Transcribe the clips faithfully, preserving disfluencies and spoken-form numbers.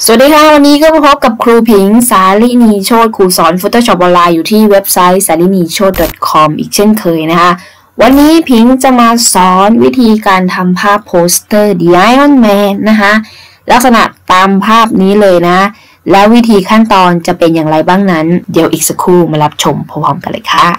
สวัสดีค่ะวันนี้ก็มาพบกับครูผิงสาลินีโชติครูสอน Photoshop ออนไลน์อยู่ที่เว็บไซต์ สาลินีโชติ ดอท คอม อีกเช่นเคยนะคะวันนี้ผิงจะมาสอนวิธีการทำภาพโปสเตอร์ The Iron Man นะคะลักษณะตามภาพนี้เลยนะแล้ววิธีขั้นตอนจะเป็นอย่างไรบ้างนั้นเดี๋ยวอีกสักครู่มารับชมพร้อมๆกันเลยค่ะ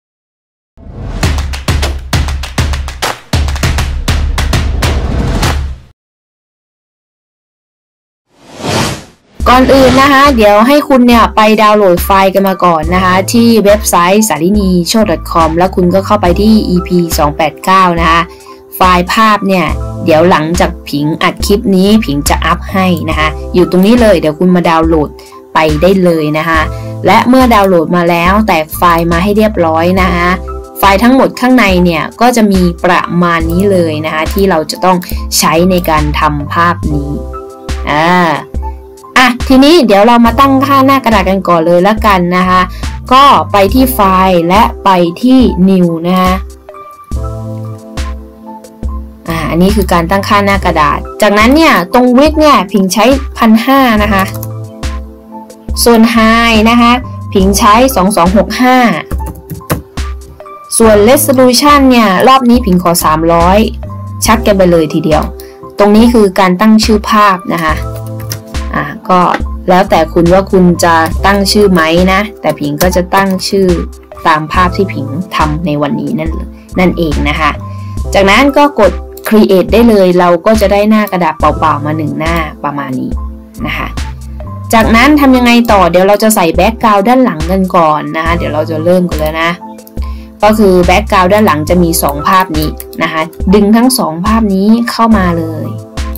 ก่อนอื่นนะคะเดี๋ยวให้คุณเนี่ยไปดาวน์โหลดไฟล์กันมาก่อนนะคะที่เว็บไซต์ สาลินีโชติ ดอท คอม แล้วคุณก็เข้าไปที่ อี พี สองแปดเก้านะคะไฟล์ภาพเนี่ยเดี๋ยวหลังจากผิงอัดคลิปนี้ผิงจะอัพให้นะคะอยู่ตรงนี้เลยเดี๋ยวคุณมาดาวน์โหลดไปได้เลยนะคะและเมื่อดาวน์โหลดมาแล้วแตกไฟล์มาให้เรียบร้อยนะคะไฟล์ทั้งหมดข้างในเนี่ยก็จะมีประมาณนี้เลยนะคะที่เราจะต้องใช้ในการทำภาพนี้อ่าอ่ะทีนี้เดี๋ยวเรามาตั้งค่าหน้ากระดาษกันก่อนเลยแล้วกันนะคะก็ไปที่ไฟล์และไปที่ New นะคะอ่าอันนี้คือการตั้งค่าหน้ากระดาษจากนั้นเนี่ยตรง width เนี่ยผิงใช้ หนึ่งพันห้าร้อย นะคะส่วน High นะคะผิงใช้สองพันสองร้อยหกสิบห้าส่วน Resolution เนี่ยรอบนี้ผิงขอสามร้อยชัดกันไปเลยทีเดียวตรงนี้คือการตั้งชื่อภาพนะคะอ่าก็แล้วแต่คุณว่าคุณจะตั้งชื่อไหมนะแต่ผิงก็จะตั้งชื่อตามภาพที่ผิงทำในวันนี้นั่นนั่นเองนะคะจากนั้นก็กด create ได้เลยเราก็จะได้หน้ากระดาษเปล่าๆมาหนึ่งหน้าประมาณนี้นะคะจากนั้นทำยังไงต่อเดี๋ยวเราจะใส่แบ็กกราวด์ด้านหลังกันก่อนนะคะเดี๋ยวเราจะเริ่มกันแล้วนะก็คือแบ็กกราวด์ด้านหลังจะมีสองภาพนี้นะคะดึงทั้งสองภาพนี้เข้ามาเลย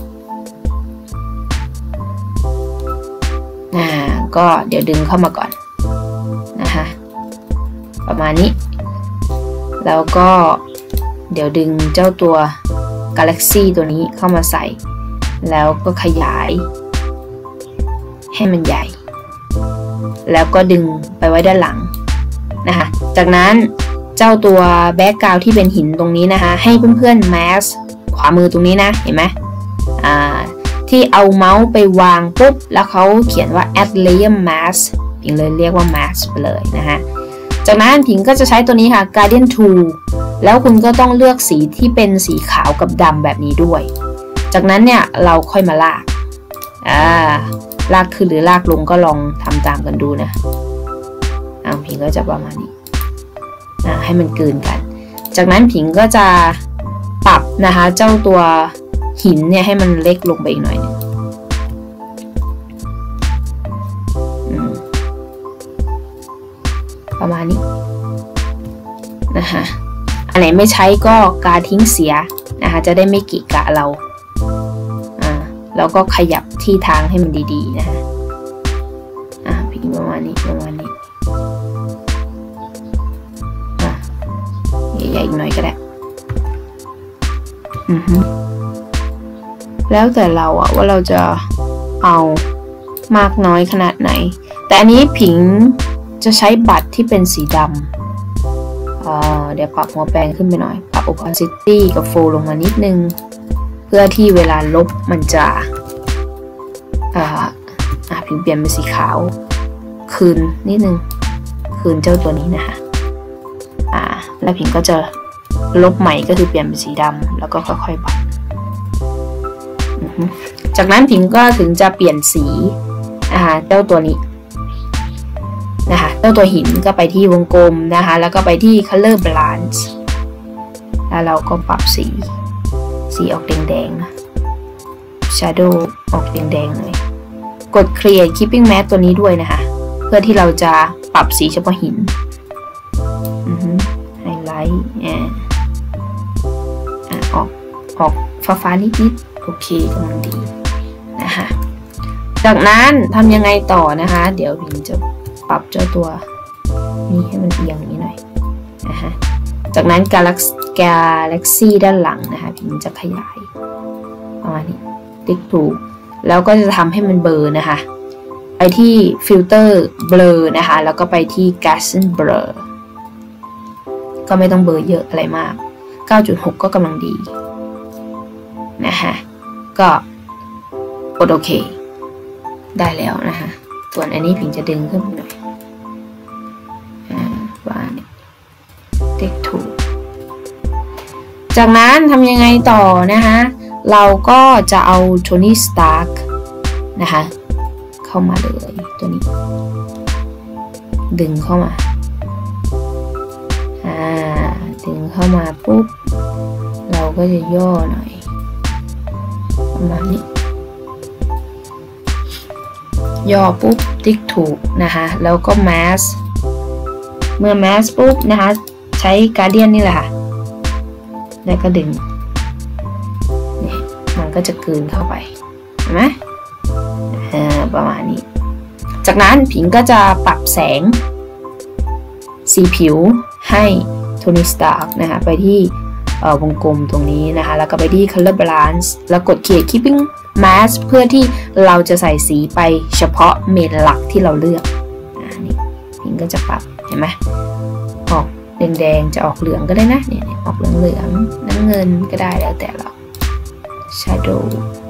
อ่าก็เดี๋ยวดึงเข้ามาก่อนนะคะประมาณนี้แล้วก็เดี๋ยวดึงเจ้าตัว Galaxy ตัวนี้เข้ามาใส่แล้วก็ขยายให้มันใหญ่แล้วก็ดึงไปไว้ด้านหลังนะคะจากนั้นเจ้าตัวแบ็กกราวด์ที่เป็นหินตรงนี้นะคะให้เพื่อนๆแมสขวามือตรงนี้นะเห็นไหมอ่าที่เอาเมาส์ไปวางปุ๊บแล้วเขาเขียนว่า add layer mask ผิงเลยเรียกว่า mask ไปเลยนะฮะจากนั้นผิงก็จะใช้ตัวนี้ค่ะ Gradient Tool แล้วคุณก็ต้องเลือกสีที่เป็นสีขาวกับดำแบบนี้ด้วยจากนั้นเนี่ยเราค่อยมาลากอ่าลากขึ้นหรือลากลงก็ลองทำตามกันดูนะอ่าผิงก็จะประมาณนี้อ่าให้มันกลืนกันจากนั้นผิงก็จะปรับนะคะเจ้าตัวหินเนี่ยให้มันเล็กลงไปอีกหน่อยนึงประมาณนี้นะคะอันไหนไม่ใช้ก็กาทิ้งเสียนะคะจะได้ไม่กิกะเราอ่าแล้วก็ขยับที่ทางให้มันดีๆนะคะอ่าพิงประมาณนี้ประมาณนี้อ่ะใหญ่ๆอีกหน่อยก็ได้อือฮึแล้วแต่เราอะว่าเราจะเอามากน้อยขนาดไหนแต่อันนี้ผิงจะใช้บัตรที่เป็นสีดำอ่าเดี๋ยวปรับหัวแปรงขึ้นไปหน่อยปรับ opacity กับ flow ลงมานิดนึงเพื่อที่เวลาลบมันจะอ่าอ่าผิงเปลี่ยนเป็นสีขาวคืนนิดนึงคืนเจ้าตัวนี้นะคะอ่าแล้วผิงก็จะลบใหม่ก็คือเปลี่ยนเป็นสีดำแล้วก็ค่อยๆปรับจากนั้นผิงก็ถึงจะเปลี่ยนสีนะคะเจ้าตัวนี้นะคะเจ้าตัวหินก็ไปที่วงกลมนะคะแล้วก็ไปที่ color balance แล้วเราก็ปรับสีสีออกแดงๆนะ shadow ออกแดงๆเลยกด create keeping mask ตัวนี้ด้วยนะคะเพื่อที่เราจะปรับสีเฉพาะหิน highlight อ่าออกออกฟ้าๆนิดๆโอเคกำลังดีนะคะจากนั้นทำยังไงต่อนะคะเดี๋ยวพิมจะปรับเจ้าตัวนี้ให้มันเอียงนี้หน่อยนะคะจากนั้น Galaxy Galaxy ด้านหลังนะคะพิมจะขยายประมาณนี้ติ๊กถูกแล้วก็จะทำให้มันเบลอนะคะไปที่ฟิลเตอร์เบลอนะคะแล้วก็ไปที่ Gaussian Blur ก็ไม่ต้องเบลอเยอะอะไรมาก เก้าจุดหก ก็กำลังดีนะคะก็กดโอเคได้แล้วนะคะส่วนอันนี้ผิงจะดึงขึ้นหน่อยว่าเด็กถูกจากนั้นทำยังไงต่อนะคะเราก็จะเอาโทนี่สตาร์กนะคะเข้ามาเลยตัวนี้ดึงเข้ามาอ่าดึงเข้ามาปุ๊บเราก็จะย่อหน่อยประมาณนี้ย่อปุ๊บติ๊กถูกนะคะแล้วก็แมสเมื่อแมสปุ๊บนะคะใช้การ์เดียนนี่แหละค่ะแล้วก็ดึงนี่มันก็จะกลืนเข้าไปเห็นไหมเออประมาณนี้จากนั้นผิงก็จะปรับแสงสีผิวให้โทนี่สตาร์กนะคะไปที่วงกลมตรงนี้นะคะแล้วก็ไปที่ color balance แล้วกด create keeping mask เพื่อที่เราจะใส่สีไปเฉพาะเมนหลักที่เราเลือกนี่ผิงก็จะปรับเห็นไหมออกแดงๆจะออกเหลืองก็ได้นะเนี่ยออกเหลืองเหลืองน้ำเงินก็ได้แล้วแต่เรา shadow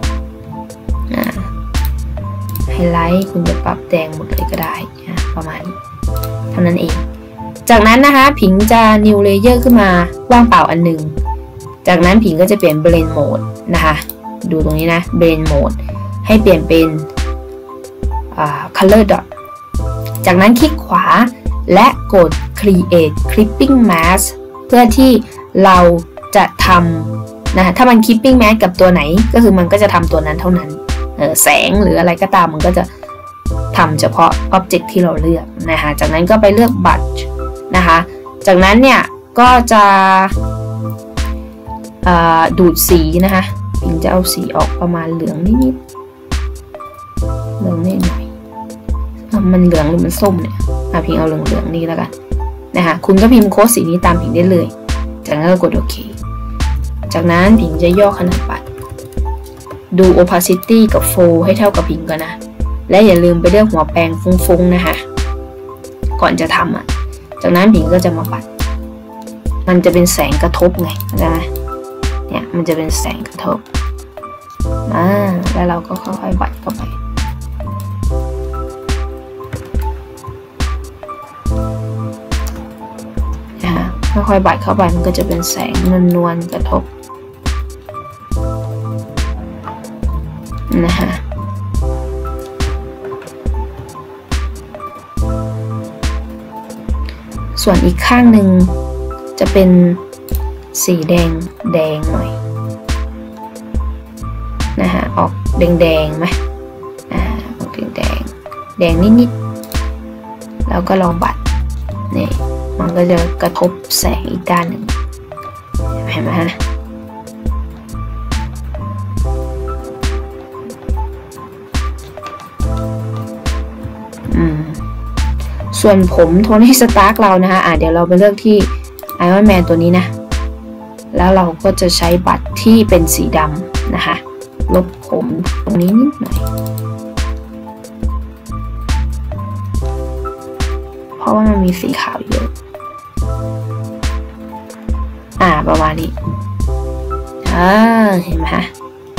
ไฮไลท์คุณจะปรับแดงหมดเลยก็ได้ประมาณนี้เท่านั้นเองจากนั้นนะคะผิงจะ new layer ขึ้นมาว่างเปล่าอันหนึ่งจากนั้นผิงก็จะเปลี่ยน blend mode นะคะดูตรงนี้นะ blend mode ให้เปลี่ยนเป็น color dot จากนั้นคลิกขวาและกด create clipping mask เพื่อที่เราจะทำนะถ้ามัน clipping mask กับตัวไหนก็คือมันก็จะทำตัวนั้นเท่านั้นแสงหรืออะไรก็ตามมันก็จะทำเฉพาะ object ที่เราเลือกนะคะจากนั้นก็ไปเลือก brush นะคะจากนั้นเนี่ยก็จะดูดสีนะคะผิงจะเอาสีออกประมาณเหลืองนิดๆเหลืองนิดหน่อยมันเหลืองหรือมันส้มเนี่ยผิงเอาเหลืองๆนี่แล้วกันนะคะคุณก็พิมพ์โค้ดสีนี้ตามผิงได้เลยจากนั้นก็กดโอเคจากนั้นผิงจะย่อขนาดบัตรดู opacity กับ flow ให้เท่ากับผิงก่อนนะและอย่าลืมไปเลือกหัวแปรงฟุ้งๆนะคะก่อนจะทำอ่ะจากนั้นผิงก็จะมาปัดมันจะเป็นแสงกระทบไงเข้าใจไหมเนี่ยมันจะเป็นแสงกระทบอ่าแล้วเราก็ค่อยๆบัดเข้าไปนะคะค่อยๆบัดเข้าไปมันก็จะเป็นแสงนวลๆกระทบนะคะส่วนอีกข้างหนึ่งจะเป็นสีแดงแดงหน่อยนะคะออกแดงแดงไหมอ่าออกแดงแดงแดงนิดๆแล้วก็ลองบัดนี่มันก็จะกระทบแสงอีกด้านหนึ่งเห็นไหมฮะส่วนผมโทนี่สตาร์กเรานะคะอ่ะเดี๋ยวเราไปเลือกที่ไอรอนแมนตัวนี้นะแล้วเราก็จะใช้บัตรที่เป็นสีดำนะคะลบผมตรงนี้นิดหน่อยเพราะว่ามันมีสีขาวเยอะอ่าประมาณนี้อ่าเห็นไหมคะ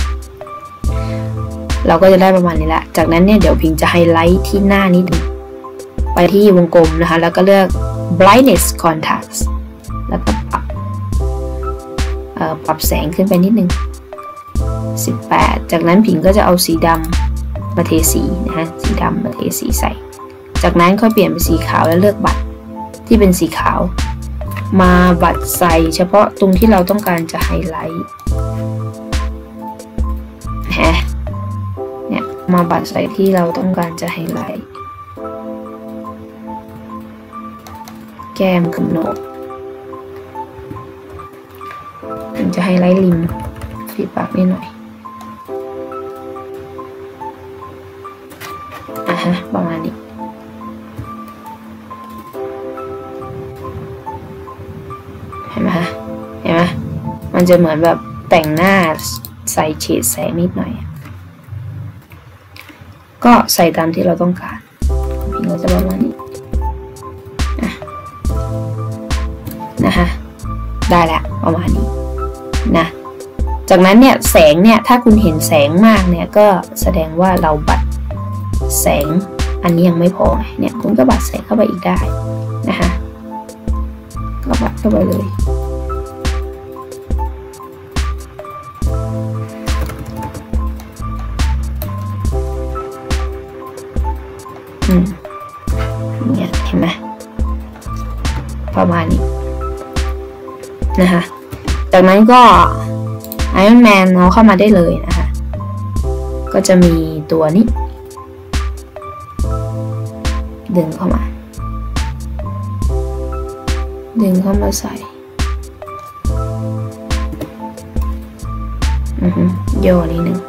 เราก็จะได้ประมาณนี้แหละจากนั้นเนี่ยเดี๋ยวพิงจะไฮไลท์ที่หน้านิดนึงไปที่วงกลมนะคะแล้วก็เลือก brightness contrast แล้วก็ปรับปรับแสงขึ้นไปนิดนึงสิบแปดจากนั้นผิงก็จะเอาสีดำมาเทสีนะคะสีดำมาเทสีใส่จากนั้นค่อยเปลี่ยนเป็นสีขาวแล้วเลือกบัตรที่เป็นสีขาวมาบัตรใส่เฉพาะตรงที่เราต้องการจะไฮไลท์เนี่ยมาบัตรใส่ที่เราต้องการจะไฮไลท์แก้มกับโหนกถึงจะไฮไลท์ริมฝีปากนิดหน่อยอ่ะฮะประมาณนี้เห็นไหมฮะเห็นไหมมันจะเหมือนแบบแต่งหน้าใส่เฉดแสงนิดหน่อยก็ใส่ตามที่เราต้องการเราจะประมาณนี้นะคะได้แล้วประมาณนี้นะจากนั้นเนี่ยแสงเนี่ยถ้าคุณเห็นแสงมากเนี่ยก็แสดงว่าเราบัดแสงอันนี้ยังไม่พอไงเนี่ยคุณก็บัดแสงเข้าไปอีกได้นะคะก็บัดเข้าไปเลยอืมเนี่ยเห็นไหมประมาณนี้นะคะจากนั้นก็ Iron Man เอาเข้ามาได้เลยนะคะก็จะมีตัวนี้ดึงเข้ามาดึงเข้ามาใส่อือฮึโยนนิดนึง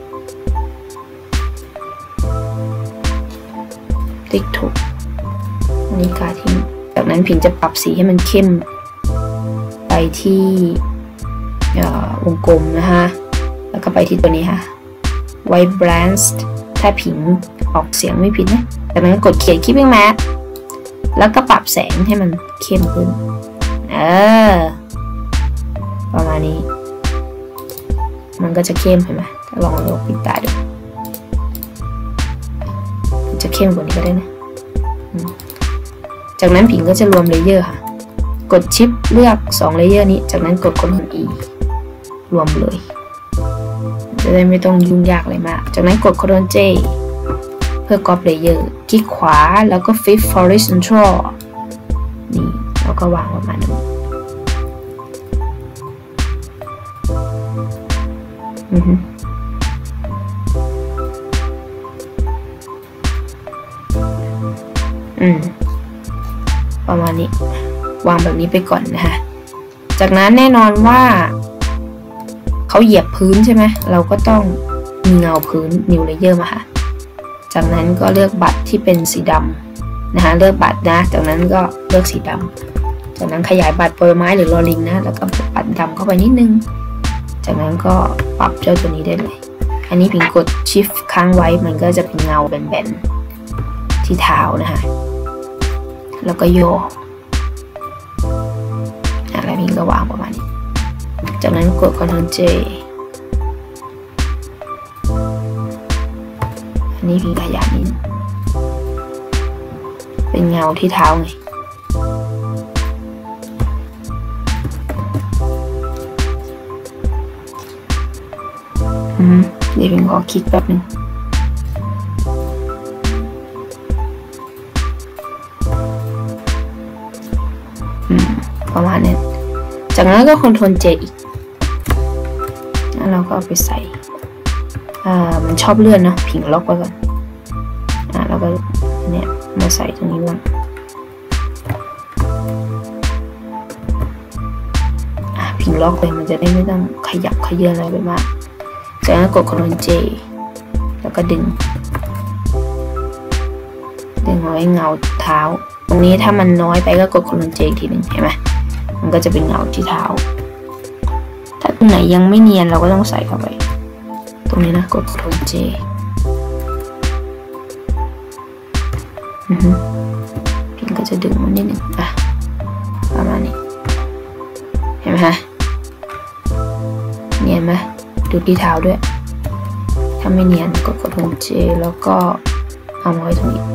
ติ๊กถูกอันนี้กาทิ้งจากนั้นพิงจะปรับสีให้มันเข้มไปที่วงกลมนะคะแล้วก็ไปที่ตัวนี้ค่ะ White Balance ถ้าพิงออกเสียงไม่ผิดนะจากนั้นกดเขียน Keeping Matte แล้วก็ปรับแสงให้มันเข้มขึ้นเออประมาณนี้มันก็จะเข้มเห็นไหมลองลองปิดตาดูจะเข้มกว่านี้ก็ได้นะจากนั้นพิงก็จะรวมเลเยอร์ค่ะกดชิปเลือกสองเลเยอร์นี้จากนั้นกด Ctrl E รวมเลยจะได้ไม่ต้องยุ่งยากอะไรมากจากนั้นกด Ctrl J เพื่อ Copy Layer คลิกขวาแล้วก็ Flip Horizontal นี่แล้วก็วางประมาณนี้อือฮึอืมประมาณนี้วางแบบนี้ไปก่อนนะคะจากนั้นแน่นอนว่าเขาเหยียบพื้นใช่ไหมเราก็ต้องมีเงาพื้น New Layer มาค่ะจากนั้นก็เลือกบัตรที่เป็นสีดำนะคะเลือกบัตรนะจากนั้นก็เลือกสีดำจากนั้นขยายบัตรโปรไม้หรือลอลิงนะแล้วก็บัตรดำเข้าไปนิดนึงจากนั้นก็ปรับเจ้าตัวนี้ได้เลยอันนี้พิงกด Shift ค้างไว้มันก็จะเป็นเงาแบนๆที่เท้านะคะแล้วก็โยกอะไรพิงก็วางประมาณนี้จากนั้นกด Ctrl J อันนี้พิงขยายนิดเป็นเงาที่เท้าไงอืมเดี๋ยวพิงขอคลิกแป๊บนึงอืมประมาณนี้จากนั้นก็ Ctrl J อีกแล้วเราก็เอาไปใส่อ่ามันชอบเลื่อนเนาะพิงล็อกไว้ก่อนอ่าแล้วก็เนี่ยมาใส่ตรงนี้บ้างอ่าพิงล็อกเลยมันจะได้ไม่ต้องขยับขยื่นอะไรไปมากจากนั้นกด Ctrl J แล้วก็ดึงดึงเอาไว้เงาเท้าตรงนี้ถ้ามันน้อยไปก็กด Ctrl J อีกทีหนึ่งเห็นไหมมันก็จะเป็นเงาที่เท้าถ้าตรงไหนยังไม่เนียนเราก็ต้องใส่เข้าไปตรงนี้นะกด Ctrl J อือฮึพิงก็จะดึงมันนิดหนึ่งอ่ะประมาณนี้เห็นไหมฮะเนียนไหมดูที่เท้าด้วยถ้าไม่เนียนกด Ctrl J แล้วก็เอามาไว้ตรงนี้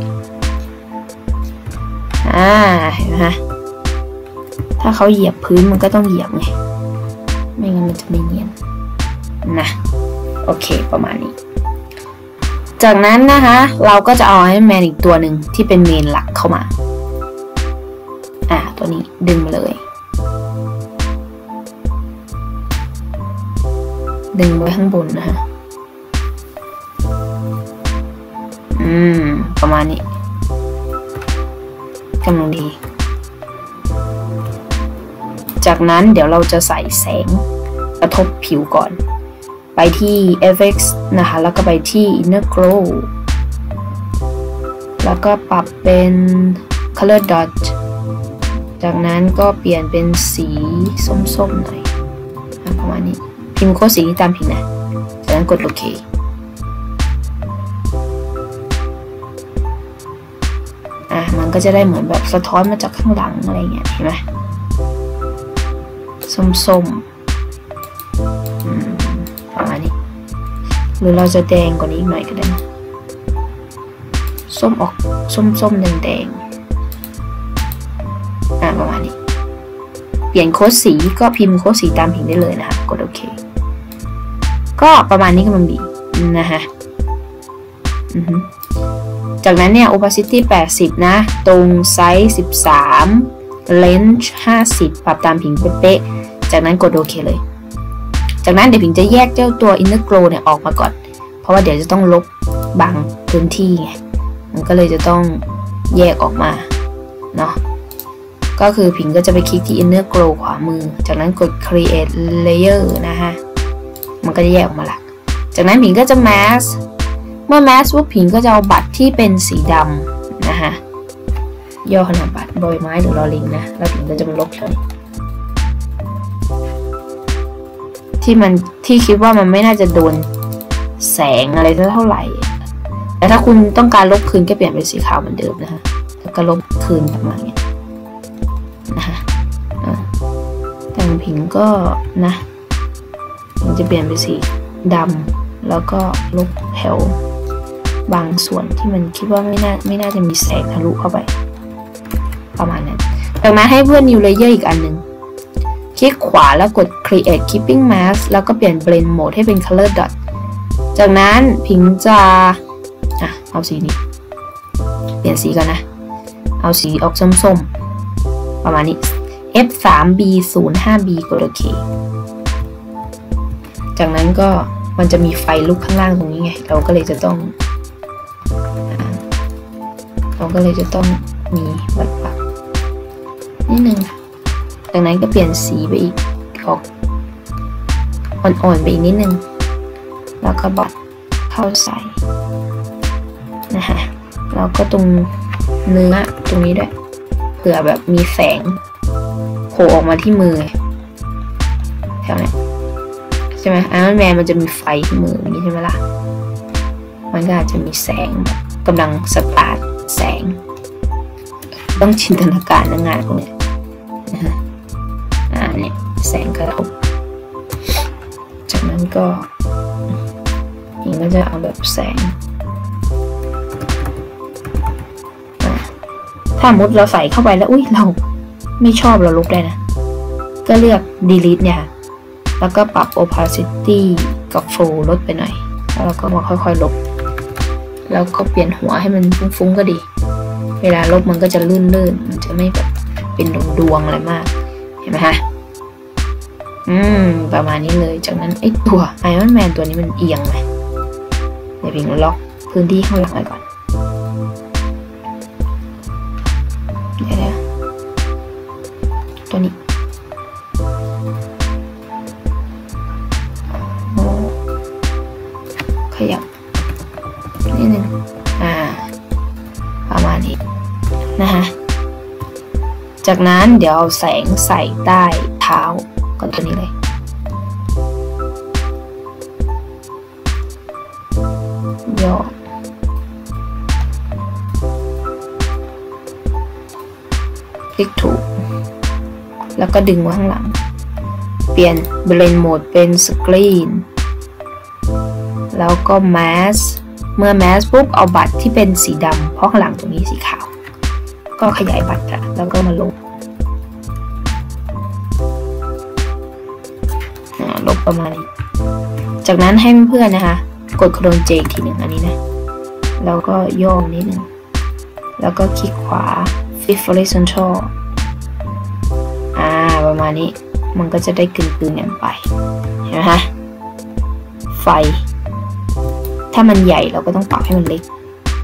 อ่าเห็นไหมฮะถ้าเขาเหยียบพื้นมันก็ต้องเหยียบไงไม่งั้นมันจะไม่เนียนนะโอเคประมาณนี้จากนั้นนะคะเราก็จะเอาไอ้แมนอีกตัวหนึ่งที่เป็นเมนหลักเข้ามาอ่าตัวนี้ดึงมาเลยดึงไว้ข้างบนนะคะอืมประมาณนี้กำลังดีจากนั้นเดี๋ยวเราจะใส่แสงกระทบผิวก่อนไปที่ เอฟ เอ็กซ์ นะคะแล้วก็ไปที่ Inner Glow แล้วก็ปรับเป็น Color Dot จากนั้นก็เปลี่ยนเป็นสีส้มๆหน่อยประมาณนี้พิมพ์โค้ดสีตามพิมพ์นะจากนั้นกดโอเคอ่ะมันก็จะได้เหมือนแบบสะท้อนมาจากข้างหลังอะไรเงี้ยเห็นไหมส้มๆประมาณนี้หรือเราจะแดงกว่านี้อีกหน่อยก็ได้นะส้มออกส้มๆแดงๆอ่าประมาณนี้เปลี่ยนโค้ดสีก็พิมพ์โค้ดสีตามผิงได้เลยนะคะกดโอเคก็ประมาณนี้กำลังดีนะคะจากนั้นเนี่ย opacity แปดสิบนะตรงไซส์สิบสาม range ห้าสิบปรับตามผิงเป๊ะๆจากนั้นกดโอเคเลยจากนั้นเดี๋ยวผิงจะแยกเจ้าตัว inner glow เนี่ยออกมาก่อนเพราะว่าเดี๋ยวจะต้องลบบางพื้นที่ไงมันก็เลยจะต้องแยกออกมาเนาะก็คือผิงก็จะไปคลิกที่ inner glow ขวามือจากนั้นกด create layer นะคะมันก็จะแยกออกมาละจากนั้นผิงก็จะ mask เมื่อ mask ปุ๊บผิงก็จะเอาบัตรที่เป็นสีดำนะคะย่อขนาดบัตรบอยไม้หรือลอลิงนะแล้วผิงก็จะมาลบเลยที่มันที่คิดว่ามันไม่น่าจะโดนแสงอะไรเท่าไหร่แต่ถ้าคุณต้องการลบคืนก็เปลี่ยนเป็นสีขาวเหมือนเดิมนะคะแล้วก็ลบคืนประมาณนี้นะคะแต่ผิงก็นะมันจะเปลี่ยนเป็นสีดำแล้วก็ลบแถวบางส่วนที่มันคิดว่าไม่น่าไม่น่าจะมีแสงทะลุเข้าไปประมาณนั้นจากนั้นให้เพื่อน new layer อีกอันหนึ่งคลิกขวาแล้วกด create keeping mask แล้วก็เปลี่ยน blend mode ให้เป็น color dot จากนั้นผิงจะอ่ะเอาสีนี้เปลี่ยนสีก่อนนะเอาสีออกส้มๆประมาณนี้ เอฟ ทรี บี ศูนย์ ห้า บี กดโอเคจากนั้นก็มันจะมีไฟลุกข้างล่างตรงนี้ไงเราก็เลยจะต้องเราก็เลยจะต้องมีบัตรปักนิดนึงจากนั้นก็เปลี่ยนสีไปอีกออกอ่อนๆไปอีกนิดนึงแล้วก็บัตรเข้าใส่นะคะแล้วก็ตรงเนื้อตรงนี้ด้วยเผื่อแบบมีแสงโผล่ออกมาที่มือแถวนี้ใช่ไหมไอรอนแมนมันจะมีไฟที่มืออย่างนี้ใช่ไหมล่ะมันก็อาจจะมีแสงกำลังสตาร์ทแสงต้องจินตนาการงานพวกนี้นะอ่าเนี่ยแสงกระทบจากนั้นก็นี่ก็จะเอาแบบแสงถ้าสมมติเราใส่เข้าไปแล้วอุ้ยเราไม่ชอบเราลบได้นะก็เลือก delete เนี่ยแล้วก็ปรับ opacity กับ flow ลดไปหน่อยแล้วเราก็มาค่อยๆลบแล้วก็เปลี่ยนหัวให้มันฟุ้งๆก็ดีเวลาลบมันก็จะลื่นๆมันจะไม่แบบเป็นดวงๆอะไรมากเห็นไหมคะอืมประมาณนี้เลยจากนั้นไอ้ตัว Iron Man ตัวนี้มันเอียงไหมเดี๋ยวพิงล็อกพื้นที่ข้างหลังไว้ก่อนเดี๋ยวตัวนี้ขยับนิดนึงอ่าประมาณนี้นะคะจากนั้นเดี๋ยวเอาแสงใส่ใต้เท้าก็ตัวนี้เลยย่อคลิกถูกแล้วก็ดึงไว้ข้างหลังเปลี่ยน blend mode เป็น screen แล้วก็ mask เมื่อ mask ปุ๊บเอาบัตรที่เป็นสีดำเพราะข้างหลังตรงนี้สีขาวก็ขยายบัตรค่ะแล้วก็มาลบลบประมาณนี้จากนั้นให้เพื่อนๆนะคะกด Ctrl J อีกทีหนึ่งอันนี้นะแล้วก็ย่อนิดนึงแล้วก็คลิกขวา Fit Horizontal อ่าประมาณนี้มันก็จะได้กลืนๆกันไปเห็นไหมคะไฟถ้ามันใหญ่เราก็ต้องปรับให้มันเล็ก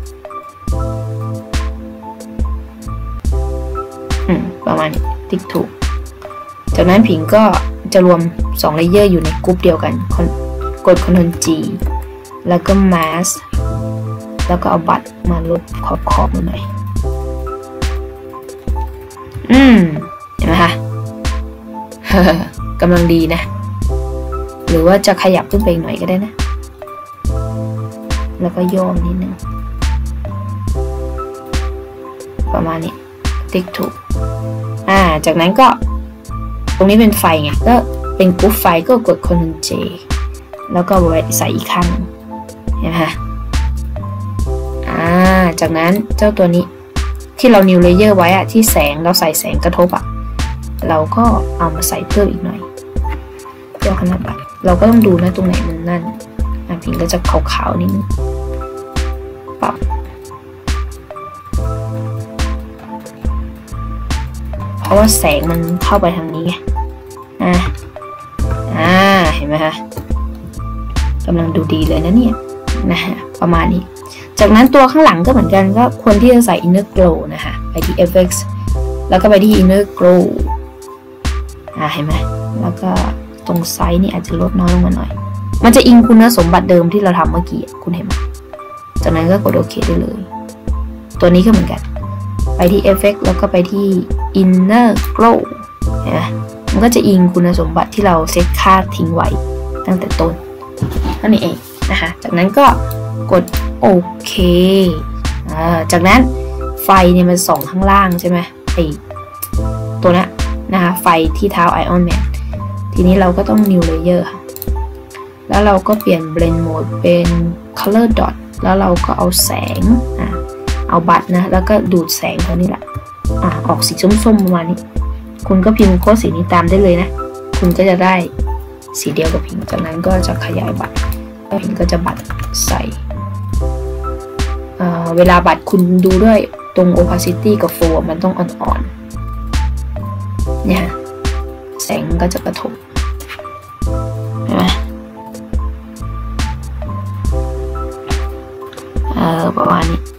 อืมประมาณนี้ติ๊กถูกจากนั้นผิงก็จะรวมสองเลเยอร์อยู่ในกรุ๊ปเดียวกันกด Ctrl G แล้วก็ Mask แล้วก็เอาบัตรมาลบขอบขอบมาหน่อยอืมเห็นไหมคะกำลังดีนะหรือว่าจะขยับขึ้นไปอีกหน่อยก็ได้นะแล้วก็โยกนิดนึงประมาณนี้ติ๊กถูกอ่าจากนั้นก็ตรงนี้เป็นไฟไงก็เป็นกรุ๊ปไฟก็กด Ctrl J แล้วก็ไว้ใส่อีกข้างเห็นไหมคะอ่าจากนั้นเจ้าตัวนี้ที่เรานิวเลเยอร์ไว้อะที่แสงเราใส่แสงกระทบอะเราก็เอามาใส่เพิ่มอีกหน่อยเพื่อขนาดบัตรเราก็ต้องดูนะตรงไหนมันนั่นอ่ะพิงก็จะขาวๆนิดนึงปรับเพราะว่าแสงมันเข้าไปทางนี้ไงอ่าอ่าเห็นไหมคะกำลังดูดีเลยนะเนี่ยนะฮะประมาณนี้จากนั้นตัวข้างหลังก็เหมือนกันก็ควรที่จะใส่ inner glow นะคะไปที่ เอฟ เอ็กซ์ แล้วก็ไปที่ inner glow อ่าเห็นไหมแล้วก็ตรงไซส์นี่อาจจะลดน้อยลงมาหน่อยมันจะอิงคุณสมบัติเดิมที่เราทำเมื่อกี้คุณเห็นไหมจากนั้นก็กดโอเคได้เลยตัวนี้ก็เหมือนกันไปที่ เอฟ เอ็กซ์ แล้วก็ไปที่ inner glow เห็นไหมมันก็จะอิงคุณสมบัติที่เราเซตค่าทิ้งไว้ตั้งแต่ต้นนั่นเองนะคะจากนั้นก็กดโอเคอ่าจากนั้นไฟเนี่ยมันส่องข้างล่างใช่ไหมไอตัวนี้นะคะไฟที่เท้า Iron Man ทีนี้เราก็ต้อง New Layer ค่ะแล้วเราก็เปลี่ยน Blend Mode เป็น Color Dot แล้วเราก็เอาแสงอ่ะเอาบัตรนะแล้วก็ดูดแสงตัวนี้แหละอ่ะออกสีส้มๆประมาณนี้คุณก็พิมพ์โค้ดสีนี้ตามได้เลยนะคุณก็จะได้สีเดียวกับพิมพ์จากนั้นก็จะขยายบัตรแล้วพิมพ์ก็จะบัตรใส่เอ่อเวลาบัตรคุณดูด้วยตรง opacity กับ flow มันต้องอ่อนๆเนี่ยแสงก็จะกระทบเห็นไหมเออประมาณนี้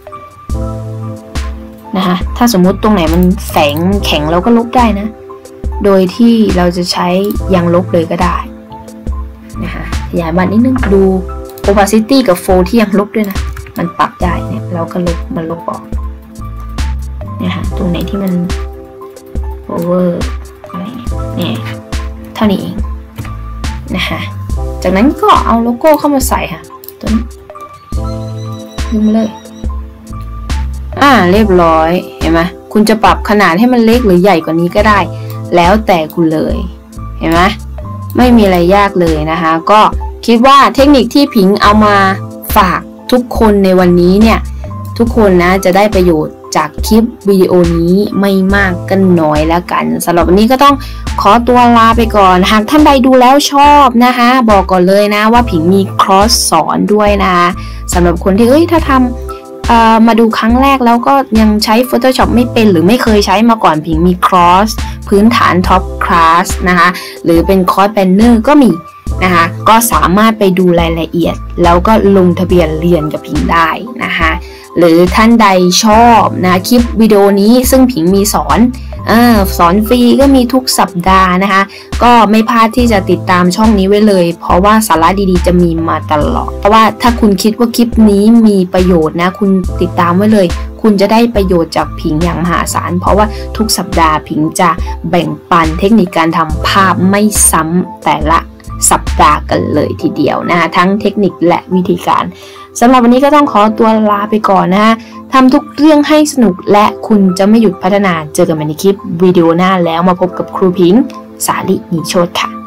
นะคะถ้าสมมุติตรงไหนมันแสงแข็งเราก็ลบได้นะโดยที่เราจะใช้ยางลบเลยก็ได้นะคะขยายบัตรนิดนึงดู opacity กับ flow ที่ยางลบด้วยนะมันปรับได้เนี่ยเราก็ลบมันลบออกเนี่ยค่ะตรงไหนที่มัน over อะไรเนี่ยเท่านี้เองนะคะจากนั้นก็เอาโลโก้เข้ามาใส่ค่ะตัวนี้ดึงมาเลยอ่าเรียบร้อยเห็นไหมคุณจะปรับขนาดให้มันเล็กหรือใหญ่กว่านี้ก็ได้แล้วแต่คุณเลยเห็นไหมไม่มีอะไรยากเลยนะคะก็คิดว่าเทคนิคที่ผิงเอามาฝากทุกคนในวันนี้เนี่ยทุกคนนะจะได้ประโยชน์จากคลิปวิดีโอนี้ไม่มากก็น้อยแล้วกันสำหรับวันนี้ก็ต้องขอตัวลาไปก่อนหากท่านใดดูแล้วชอบนะคะบอกก่อนเลยนะว่าผิงมีคอร์สสอนด้วยนะคะสำหรับคนที่เอ้ยถ้าทำเอ่อมาดูครั้งแรกแล้วก็ยังใช้ Photoshop ไม่เป็นหรือไม่เคยใช้มาก่อนผิงมีคอร์สพื้นฐานท็อปคลาสนะคะหรือเป็นคอร์สแบนเนอร์ก็มีนะคะก็สามารถไปดูรายละเอียดแล้วก็ลงทะเบียนเรียนกับผิงได้นะคะหรือท่านใดชอบนะคลิปวิดีโอนี้ซึ่งผิงมีสอนเออสอนฟรีก็มีทุกสัปดาห์นะคะก็ไม่พลาดที่จะติดตามช่องนี้ไว้เลยเพราะว่าสาระดีๆจะมีมาตลอดเพราะว่าถ้าคุณคิดว่าคลิปนี้มีประโยชน์นะคุณติดตามไว้เลยคุณจะได้ประโยชน์จากผิงอย่างมหาศาลเพราะว่าทุกสัปดาห์ผิงจะแบ่งปันเทคนิคการทำภาพไม่ซ้ำแต่ละสัปดาห์กันเลยทีเดียวนะคะทั้งเทคนิคและวิธีการสำหรับวันนี้ก็ต้องขอตัวลาไปก่อนนะคะทำทุกเรื่องให้สนุกและคุณจะไม่หยุดพัฒนาเจอกันใหม่ในคลิปวิดีโอหน้าแล้วมาพบกับครูผิงสาลินีโชติค่ะ